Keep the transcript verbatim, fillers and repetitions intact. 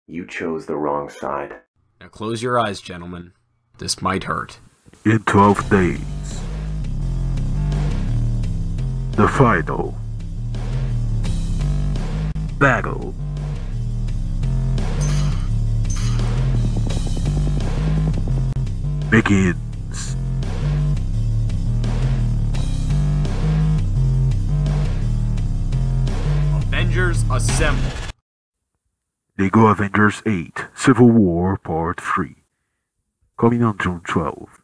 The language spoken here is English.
You chose the wrong side. Now close your eyes, gentlemen. This might hurt. In twelve days, the final battle begins. Avengers assemble. Lego Avengers eight Civil War Part three, coming on June twelfth.